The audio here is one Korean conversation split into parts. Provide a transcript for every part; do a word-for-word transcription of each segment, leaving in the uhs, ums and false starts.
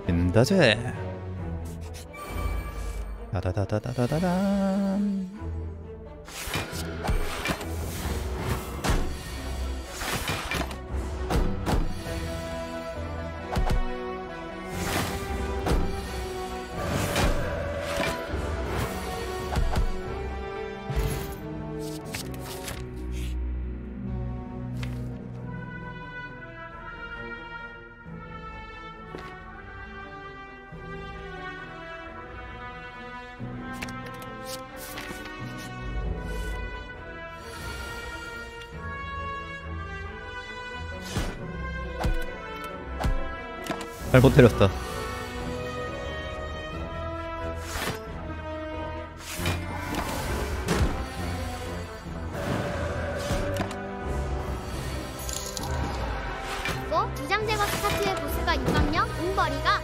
인다제 다다다다다다다. 잘못 때렸다. 이거 두장 제거 스타트의 보스가 육강령 웅벌이가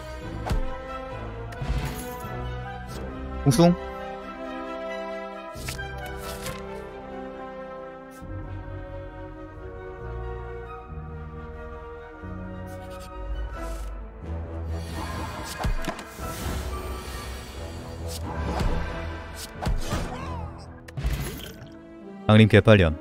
웅숭. 강림 개빨렴.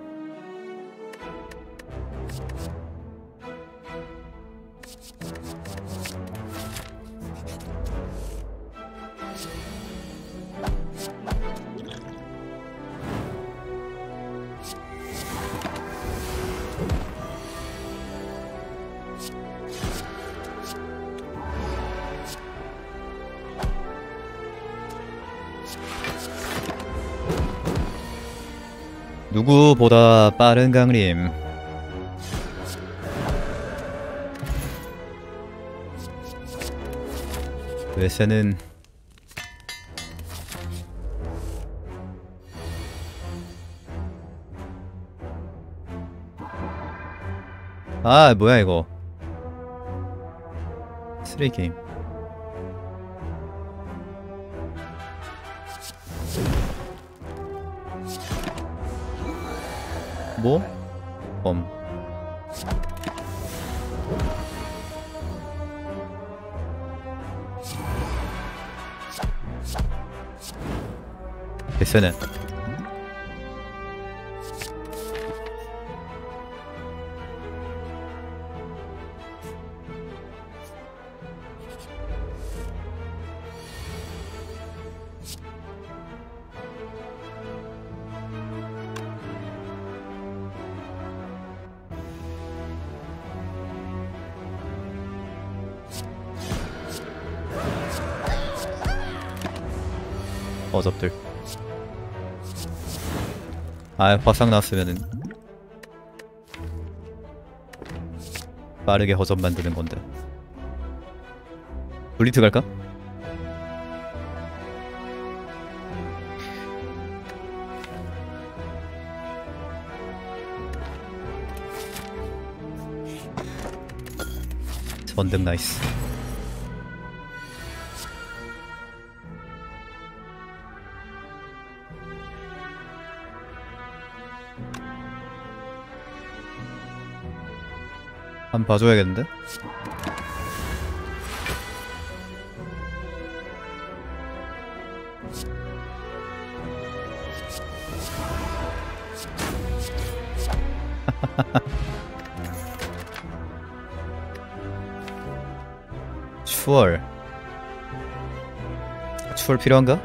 누구보다 빠른 강림. 외세는 아 뭐야 이거 쓰레기 게임. 뭐? 범. 됐어네. 어접들. 아 화상 나왔으면은 빠르게 허접 만드는 건데. 블리트 갈까? 전등 나이스. 한번 봐줘야겠는데? 추월. 추월 필요한가?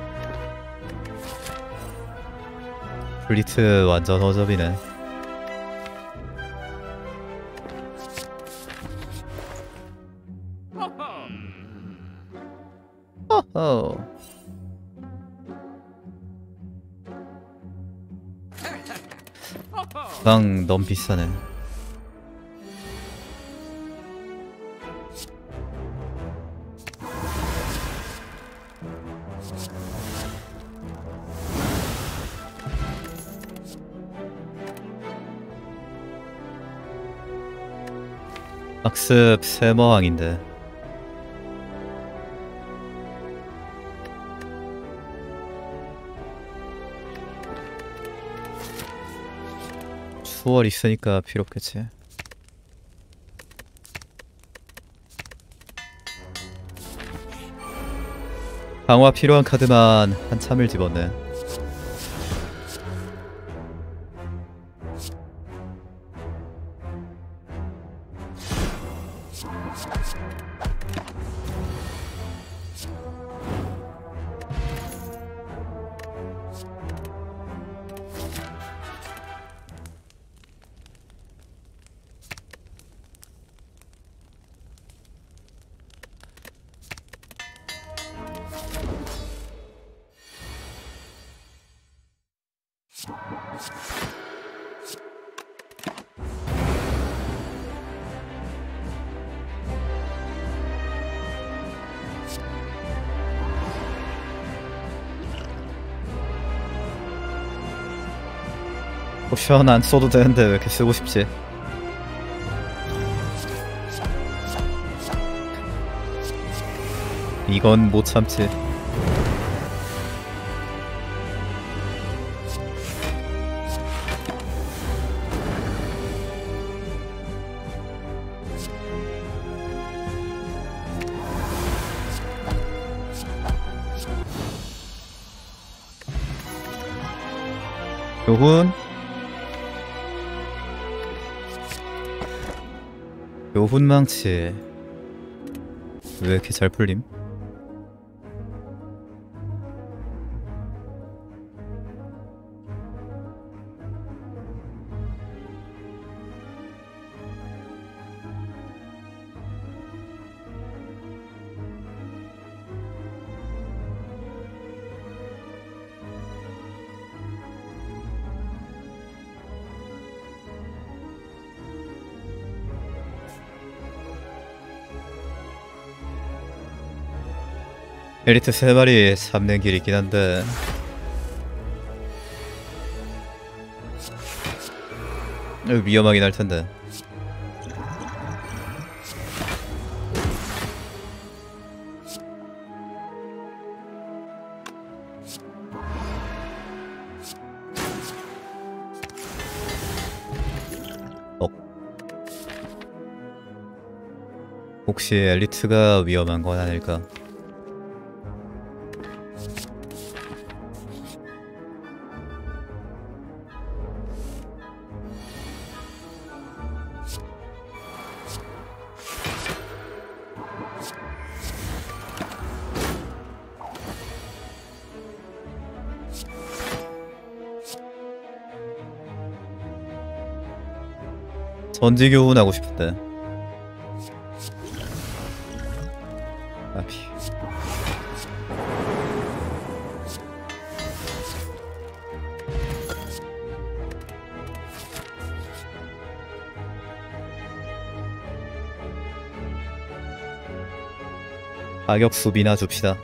블리트 완전 허접이네. 허허. 방 너무 비싸네. 학습 세머왕인데 추월 있으니까 필요 없겠지. 강화 필요한 카드만 한참을 집었네. 포션 안 써도 되는데 왜 이렇게 쓰고 싶지? 이건 못 참지. 교훈 교훈망치 왜 이렇게 잘 풀림? 엘리트 세 마리 잡는 길 있긴 한데 위험하긴 할 텐데. 어. 혹시 엘리트가 위험한 건 아닐까? 전지교훈 하고 싶은데. 아피. 가격 수비나 줍시다.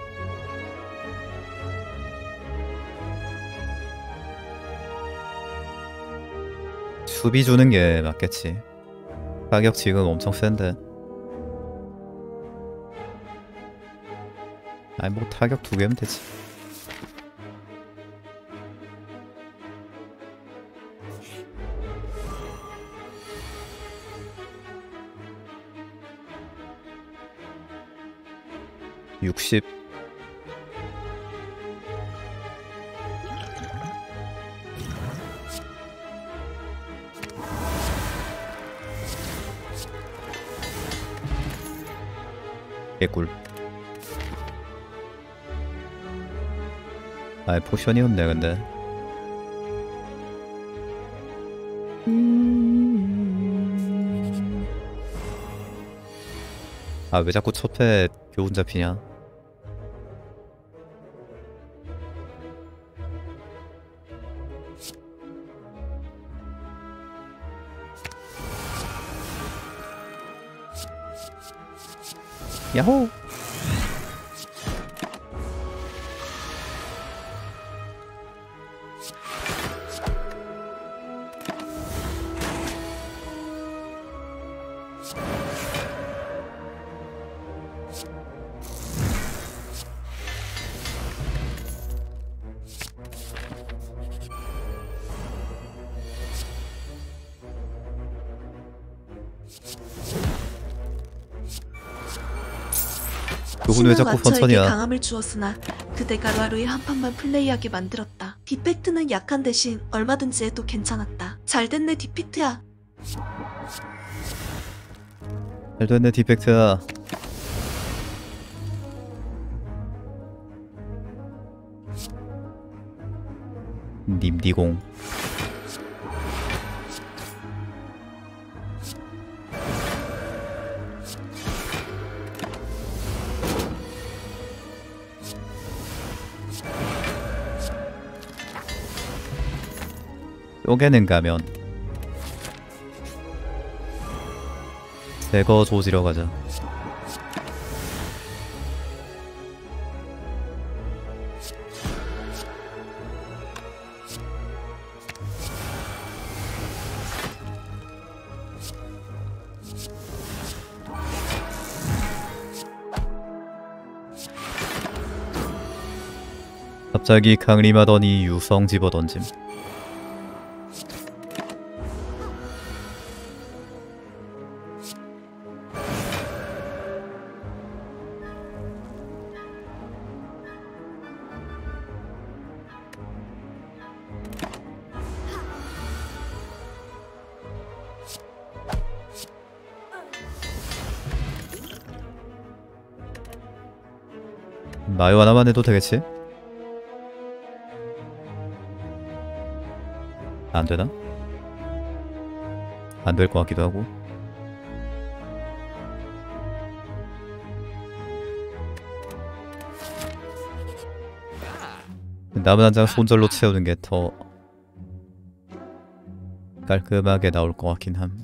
수비 주는 게 맞겠지. 가격 지금 엄청 센데. 아니 뭐 타격 두 개면 되지. 육십. 개꿀. 아이 포션이 없네 근데. 아 왜 자꾸 첫회 교훈 잡히냐? 야호! 그분 왜 신은 자꾸 와처에게 선천이야? 강함을 주었으나 그대가 하루에 한 판만 플레이하게 만들었다. 디펙트는 약한 대신 얼마든지 해도 괜찮았다. 잘 됐네 디피트야. 잘 됐네 디펙트야. 님디공. 쪼개는 가면 새거 조지러 가자. 갑자기 강림하더니 유성 집어던짐. 마요 하나만 해도 되겠지? 안 되나? 안 될 것 같기도 하고. 남은 한 장 손절로 채우는 게 더 깔끔하게 나올 것 같긴 함.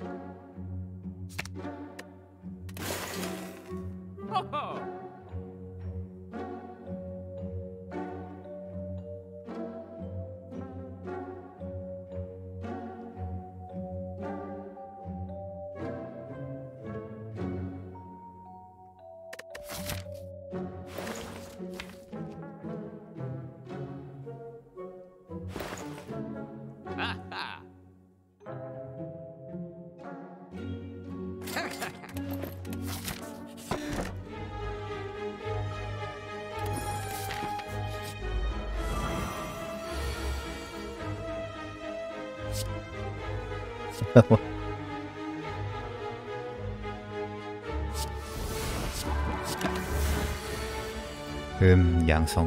음, 양성.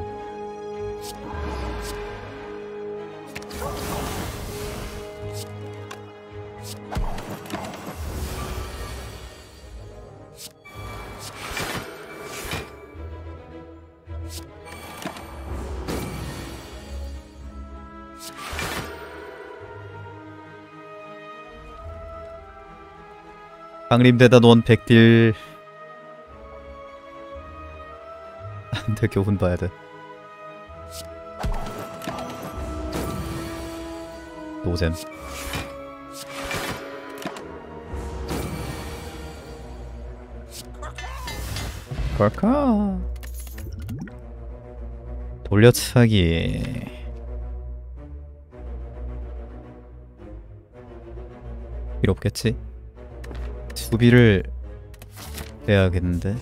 강림대다 논 백딜. 안돼, 교훈 봐야 돼. 노잼. 걸까? 돌려차기. 필요 없겠지? 수비를 해야겠는데.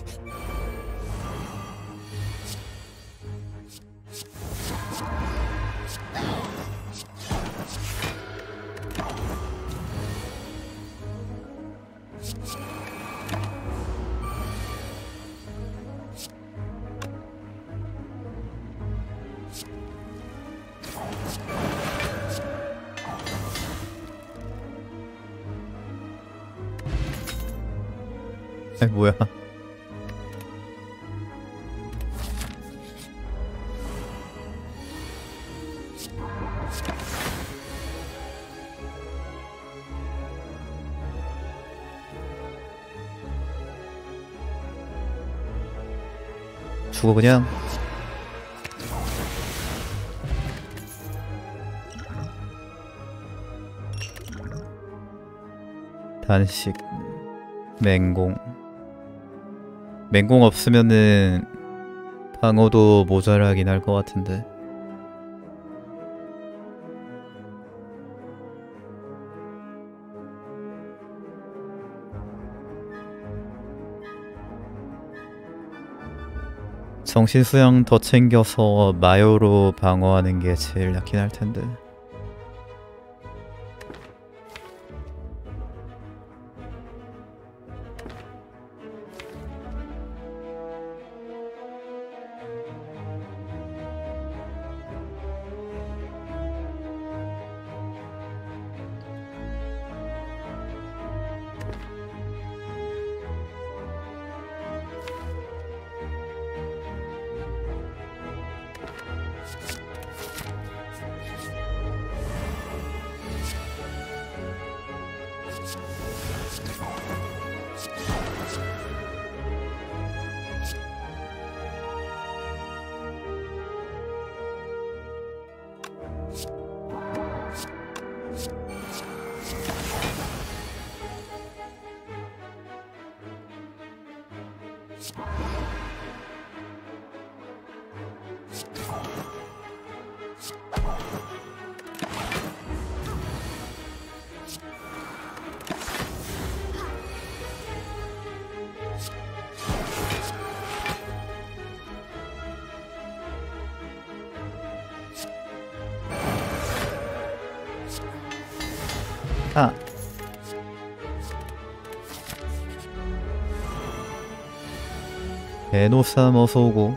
아이 뭐야. 죽어 그냥. 단식. 맹공. 맹공 없으면은 방어도 모자라긴 할 것 같은데. 정신수양 더 챙겨서 마요로 방어하는 게 제일 낫긴 할 텐데. 아. 에노삼 어서오고.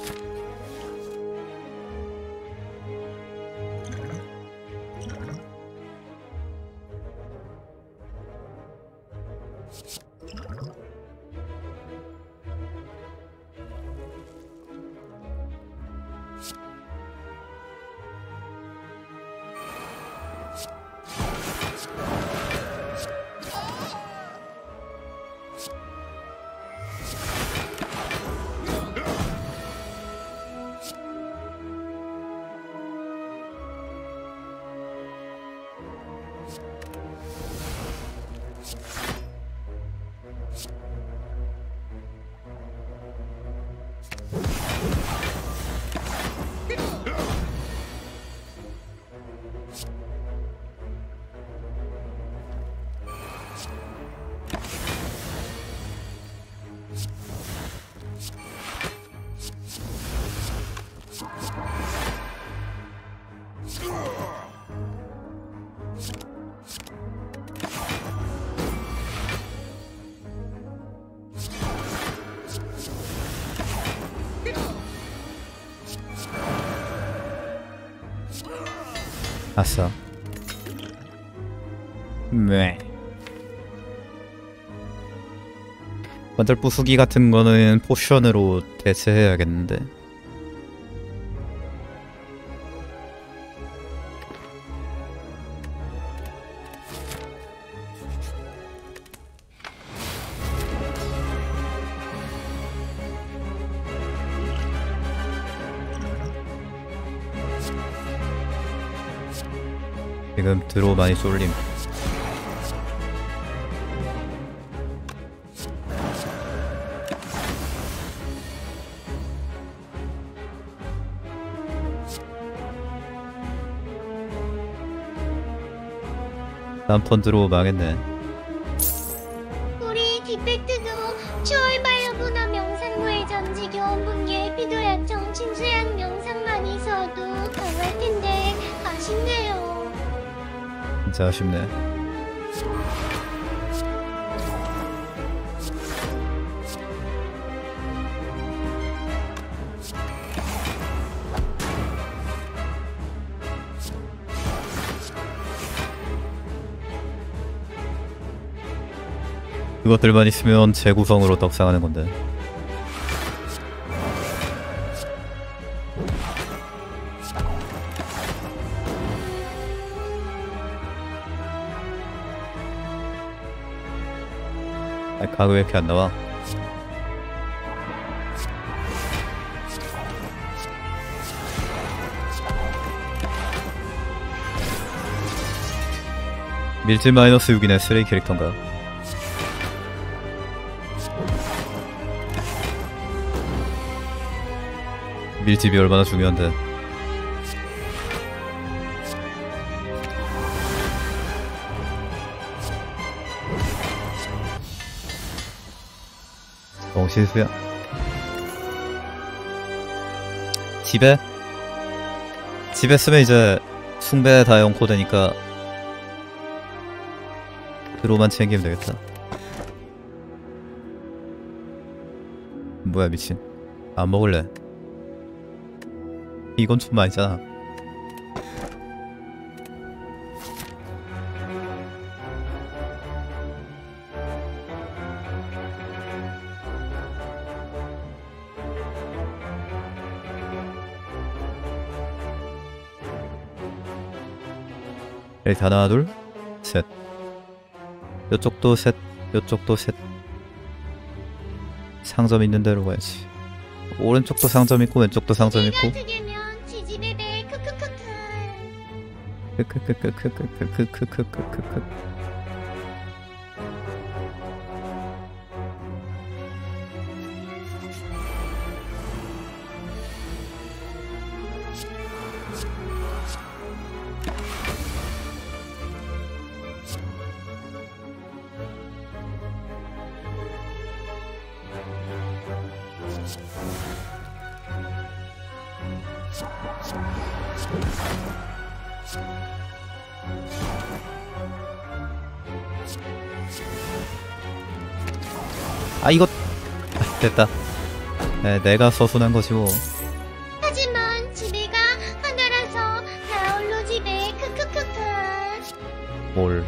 아싸. 네. 완전 부수기 같은 거는 포션으로 대체해야겠는데. 지금 드로우 많이 쏠림. 다음 턴 드로우 망했네. 우리 디펙트도 추월 바이오구나 명상구의 전지 교원 분기에 피도약 정신수양 명상만 있어도 강할 텐데 아쉽네요. 진짜 아쉽네. 그것들만 있으면 재구성으로 떡상하는 건데. 아, 가그 왜 이렇게 안 나와? 밀집 마이너스 육이네. 쓰레기 캐릭터인가? 밀집이 얼마나 중요한데. 정신수야. 집에? 집에 쓰면 이제 숭배 다 연코되니까 드로만 챙기면 되겠다. 뭐야 미친. 안 먹을래. 이건 좀 아니잖아. 이렇게 하나 둘 셋. 요쪽도 셋. 요쪽도 셋. 상점 있는 데로 가야지. 오른쪽도 상점 있고 왼쪽도 상점 있고. 내가 두개면 지지배배 크크크크. 크크크크크크크크크크크크크. 아 이거 아, 됐다. 네, 내가 서순한 거지 뭐. 하지만 지배가 하나라서 나홀로 지배 크크크크. 뭘.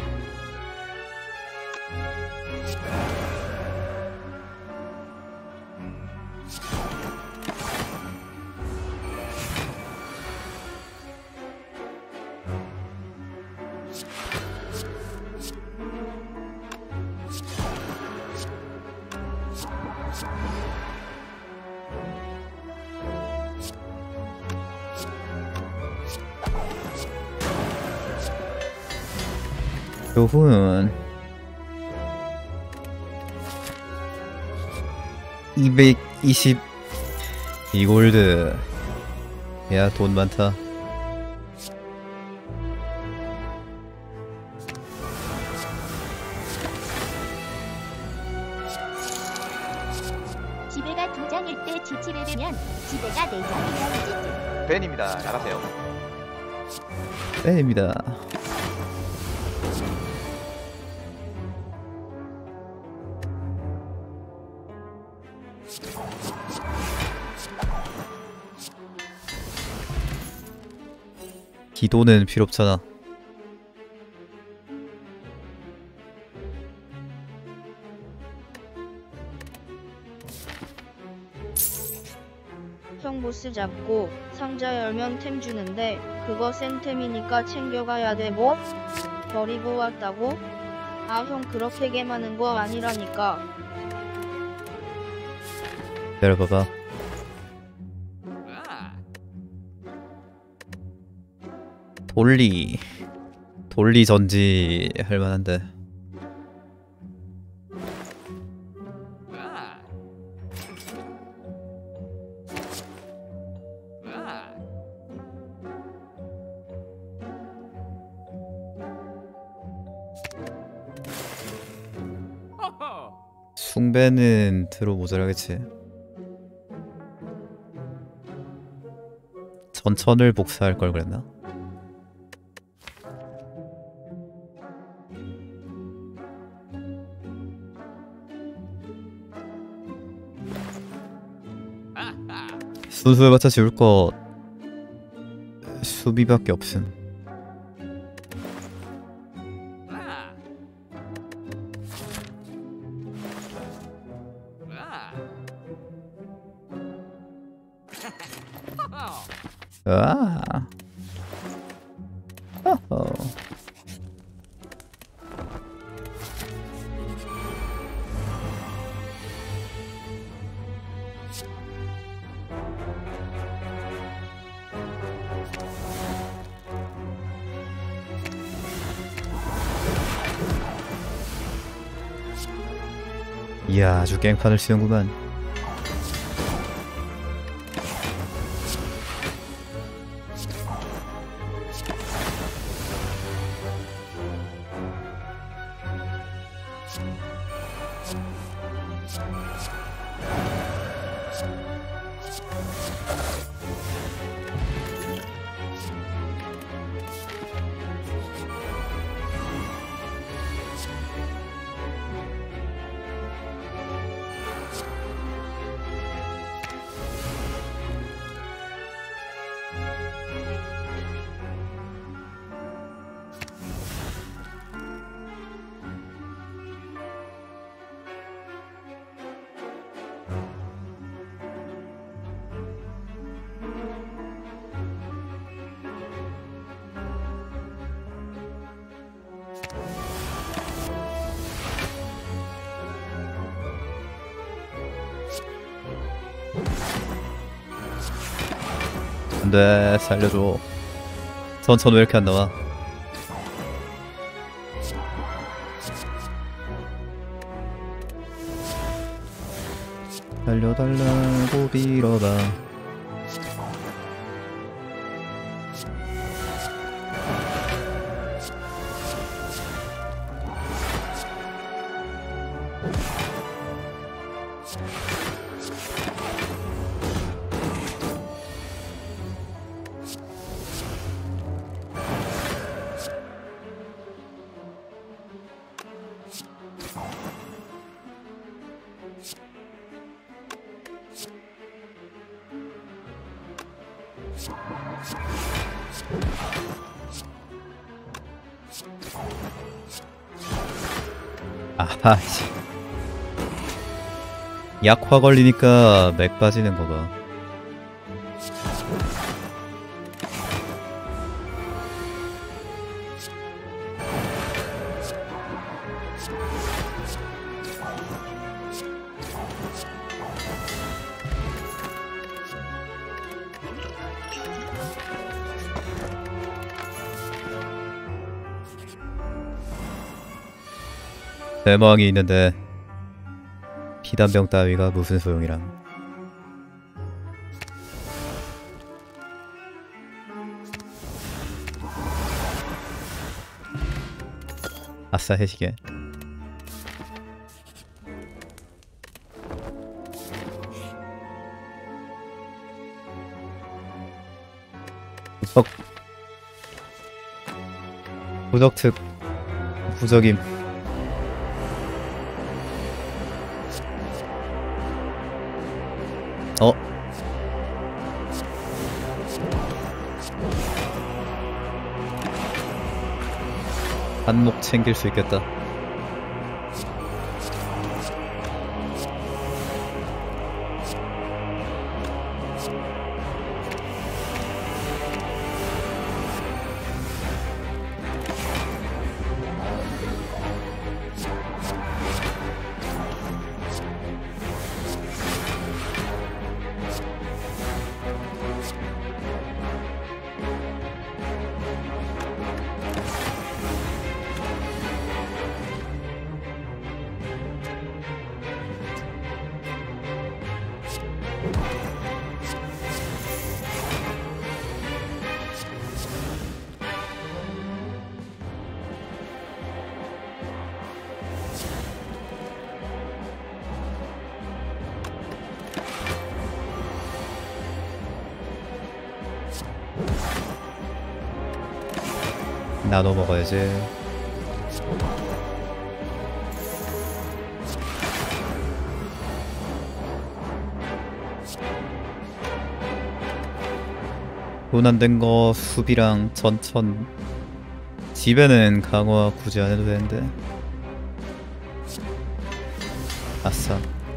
교훈 이백이십이 골드. 야 돈 많다. 지배가 두 장일 때 지치배배면 지배가 네 장이면 벤입니다. 나가세요. 팬입니다. 기도는 필요 없잖아. 형 보스 잡고 상자 열면 템 주는데 그거 센 템이니까 챙겨가야 돼. 뭐? 버리고 왔다고? 아 형 그렇게 개많은 거 아니라니까. 내려봐봐. 돌리 돌리 전지 할만한데. 숭배는 들어 모자라겠지. 전천을 복사할 걸 그랬나? 순수해봤자 지울 거 수비밖에 없음. 아. 어허. 이야, 아주 깽판을 치는구만. 안돼, 살려줘. 선천 왜 이렇게 안 나와? 살려달라고 빌어봐. 아하, 씨. 약화 걸리니까 맥 빠지는 거 봐. 대망이 있는데 피단병 따위가 무슨 소용이람. 아싸, 해시계. 부적 부적특 부적임. 어? 한몫 챙길 수 있겠다. 나눠 먹어야지. 돈 안 된 거 수비랑 전천. 집에는 강화 굳이 안 해도 되는데. 아싸.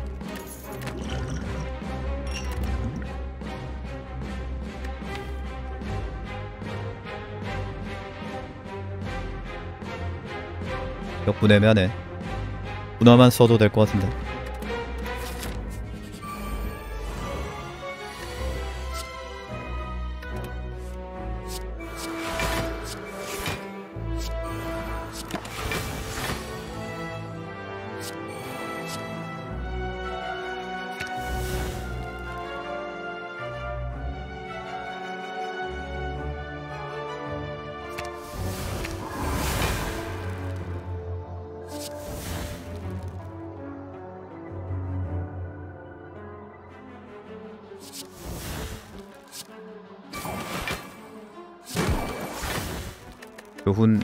역분 애매하네. 문화만 써도 될 것 같은데. 교훈.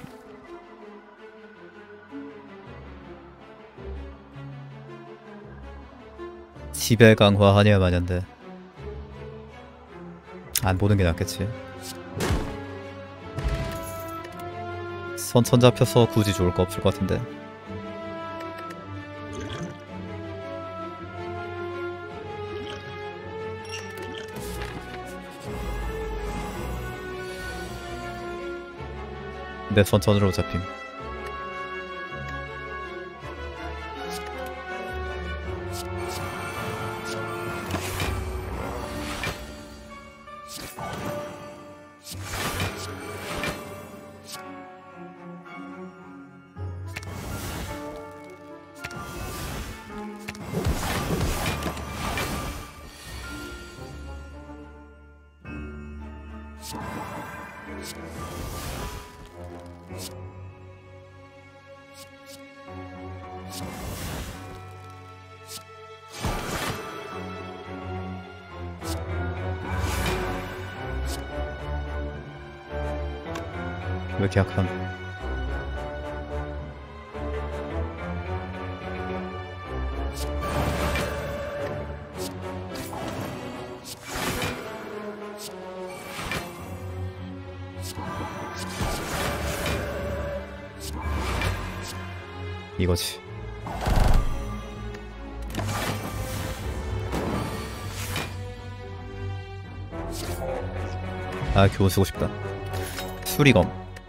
지배 강화하냐 마냐인데 안 보는 게 낫겠지. 선천 잡혀서 굳이 좋을 거 없을 것 같은데. 내 선천으로 잡힘. 이렇게 약함? 이거지. 아, 교훈 쓰고 싶다. 수리검.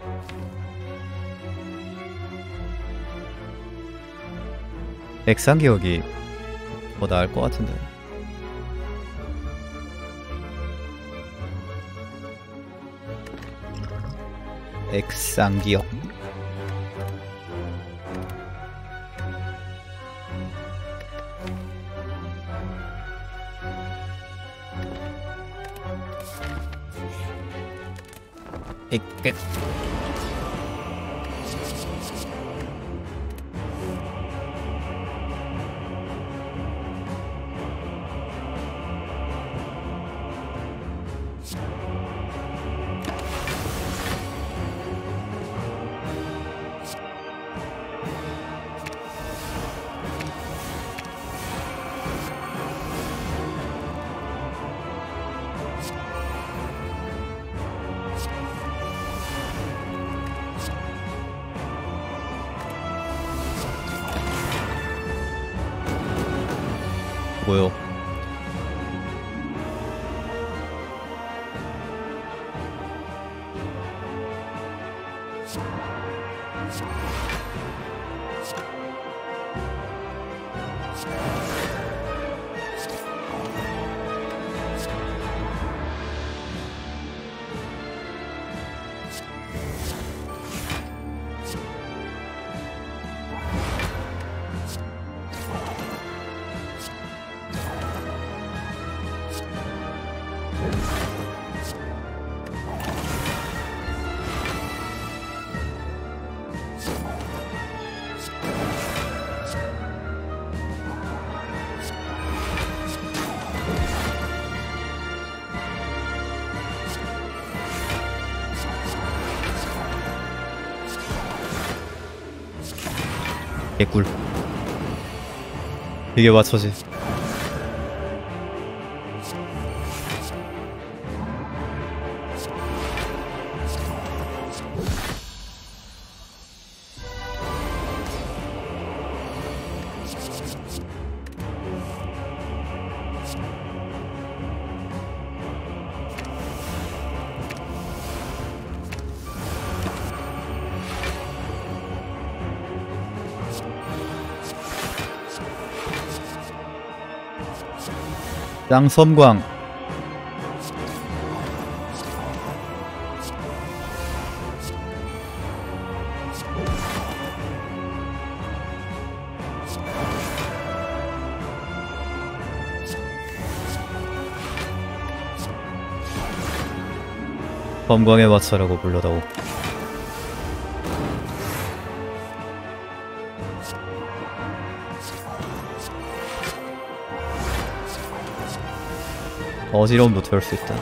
액상기억이 더 나을 것 같은데. 액상기억. 액. 뭐요? 개꿀. 이게 맞춰지. 쌍섬광. 검광의 마차라고 불러다오. 어지러움도 태울 수 있다.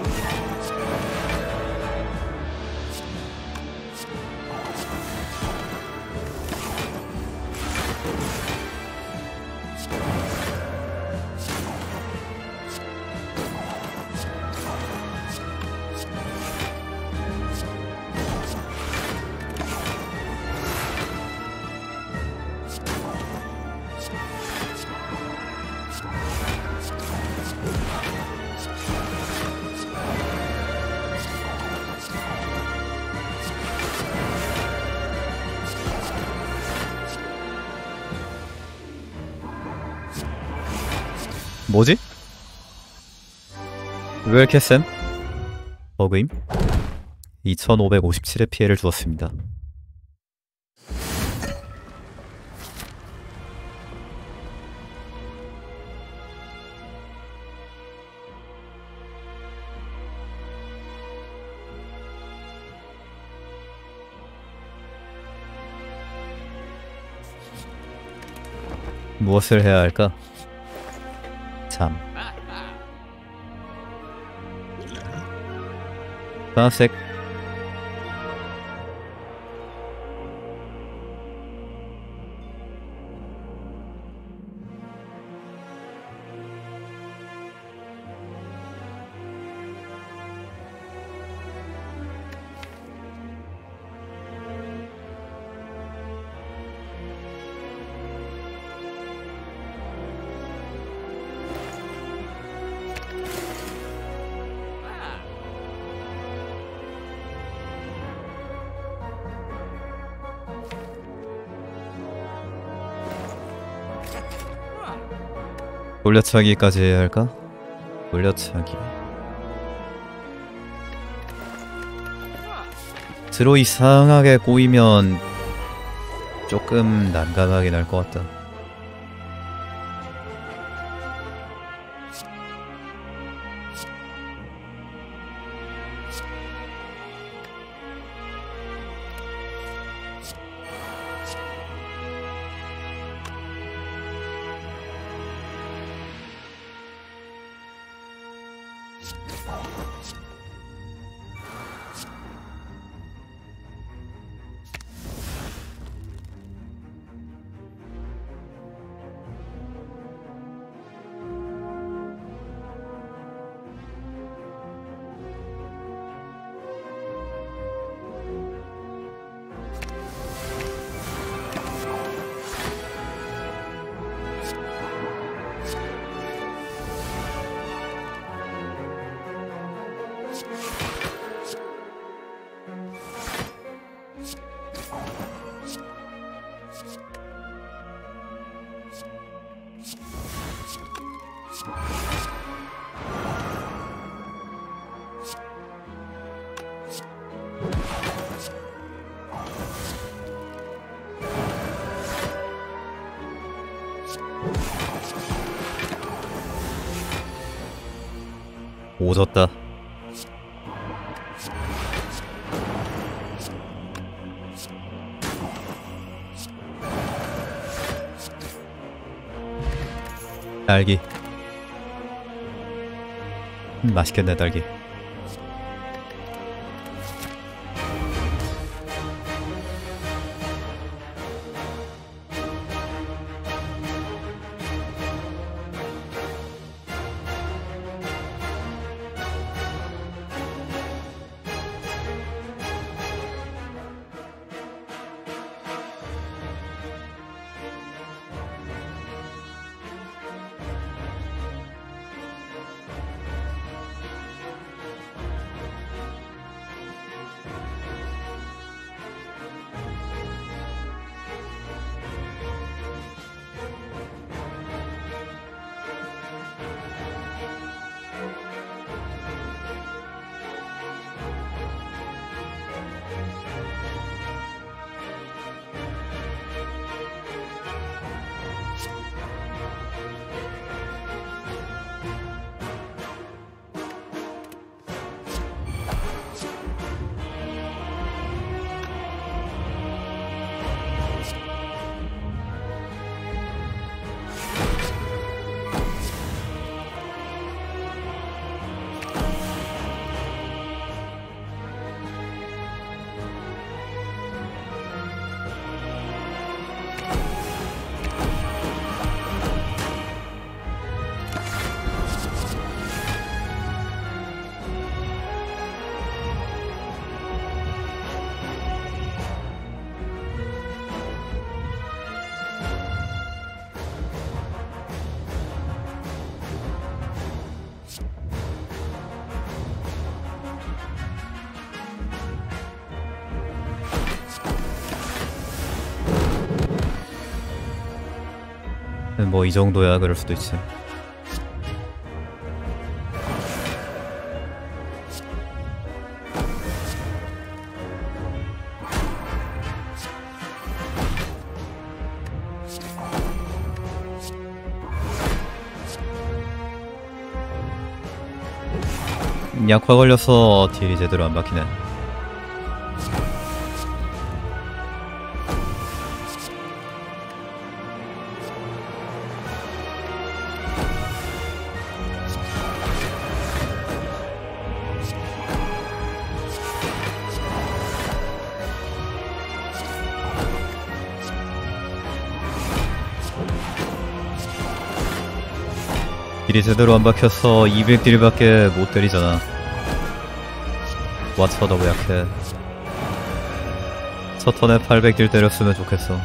뭐지? 왜 이렇게 쌤? 버그임? 이천오백오십칠의 피해를 주었습니다. 무엇을 해야 할까? 참. 파란색. 돌려차기까지 해야 할까? 돌려차기. 드로 이상하게 꼬이면 조금 난감하게 날 것 같다. 오졌다. 딸기. 음, 맛있겠네 딸기. 뭐 이 정도야 그럴 수도 있지. 약화 걸려서 딜이 제대로 안 박히네. 딜이 제대로 안 박혀서 이백 딜밖에 못 때리잖아. 와쳐 너무 약해. 첫 턴에 팔백 딜 때렸으면 좋겠어.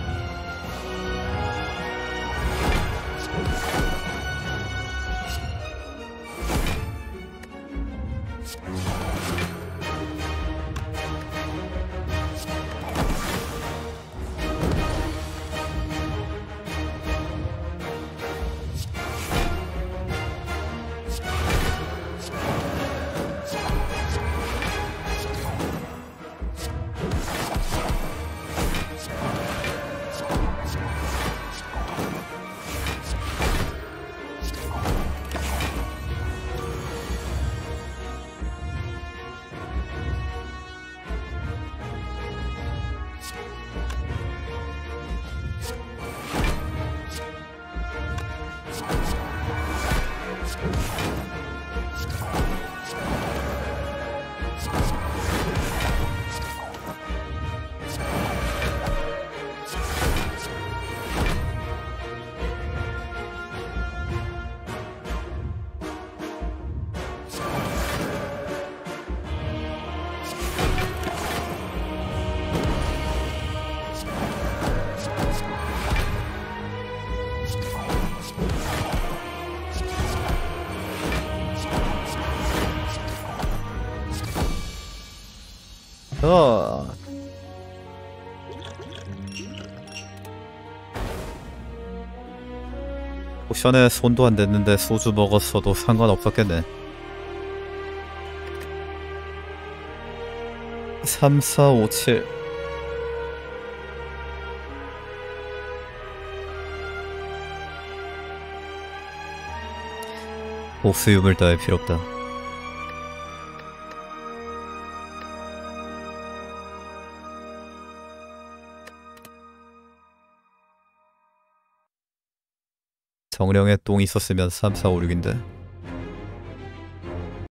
어. 포션에 손도 안 댔는데 소주 먹었어도 상관없었겠네. 삼, 사, 오, 칠. 옥수육을 따위 필요 없다. 정령에 똥 있었으면 삼, 사, 오, 육인데